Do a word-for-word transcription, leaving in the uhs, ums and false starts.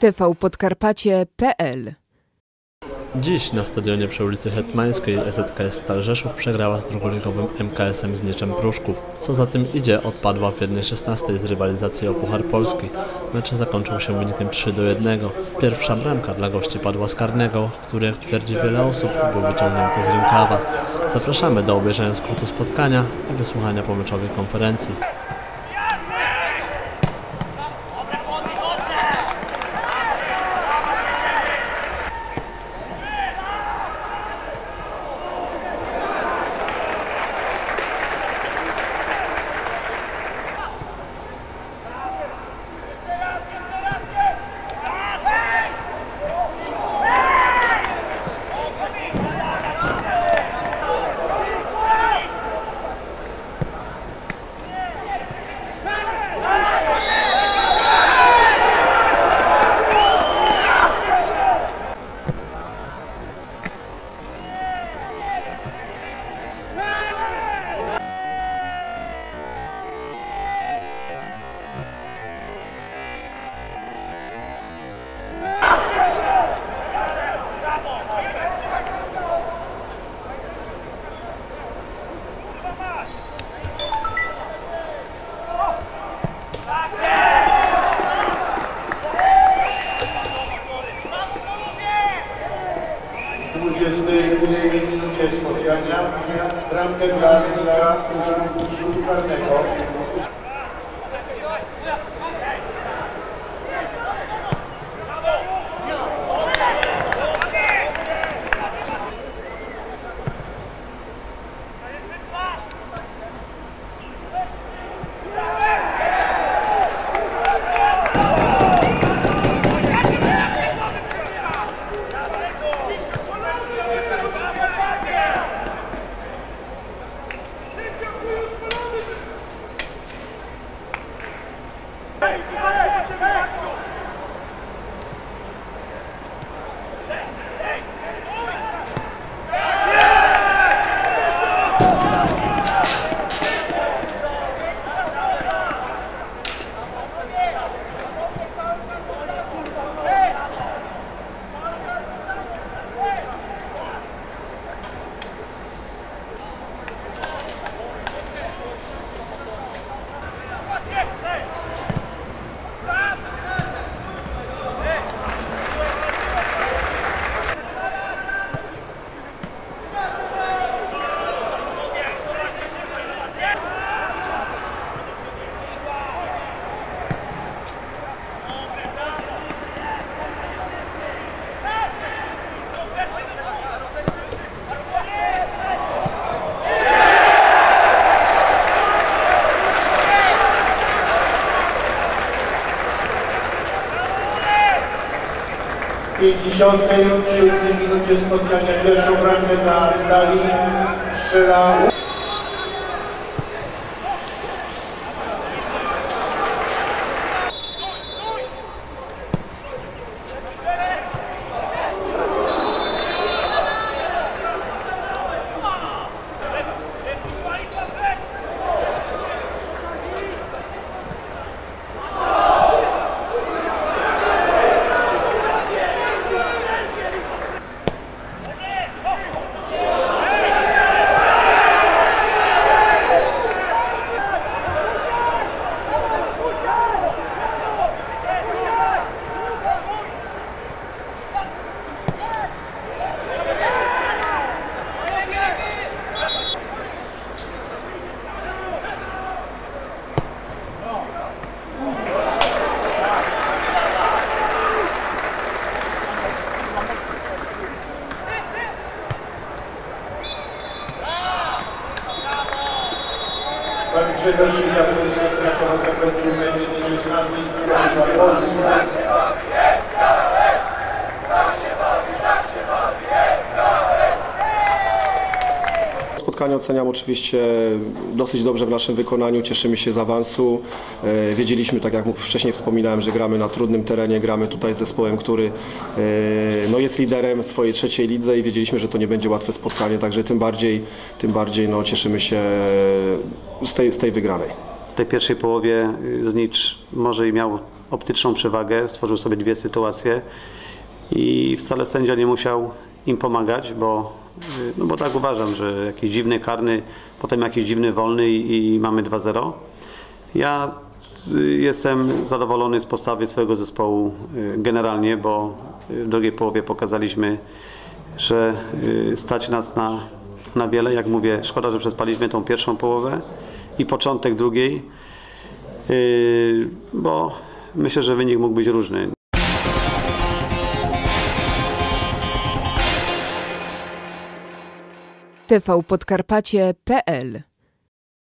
T V Podkarpacie kropka P L. Dziś na stadionie przy ulicy Hetmańskiej S Z K S Stal Rzeszów przegrała z drugoligowym M K S-em Zniczem Pruszków. Co za tym idzie, odpadła w jednej szesnastej z rywalizacji o Puchar Polski. Mecz zakończył się wynikiem trzy do jednego. Pierwsza bramka dla gości padła z karnego, który, jak twierdzi wiele osób, był wyciągnięty z rękawa. Zapraszamy do obejrzenia skrótu spotkania i wysłuchania pomeczowej konferencji. W dwudziestej ósmej minucie spotkania bramkę dla Znicza Pruszków z rzutu karnego. W pięćdziesiątej siódmej minucie spotkania pierwszą bramkę dla Stali strzela Pan Grzegorz Jakubiński z Krakowa zakończył mecz w szesnastej Puchar Polski. Spotkanie oceniam oczywiście dosyć dobrze w naszym wykonaniu, cieszymy się z awansu. Wiedzieliśmy, tak jak wcześniej wspominałem, że gramy na trudnym terenie, gramy tutaj z zespołem, który no, jest liderem swojej trzeciej lidze i wiedzieliśmy, że to nie będzie łatwe spotkanie, także tym bardziej, tym bardziej no, cieszymy się z tej, z tej wygranej. W tej pierwszej połowie Znicz może i miał optyczną przewagę, stworzył sobie dwie sytuacje i wcale sędzia nie musiał im pomagać, bo, no bo tak uważam, że jakiś dziwny karny, potem jakiś dziwny wolny i, i mamy dwa zero. Ja jestem zadowolony z postawy swojego zespołu generalnie, bo w drugiej połowie pokazaliśmy, że stać nas na, na wiele. Jak mówię, szkoda, że przespaliśmy tą pierwszą połowę i początek drugiej, bo myślę, że wynik mógł być różny. T V Podkarpacie kropka p l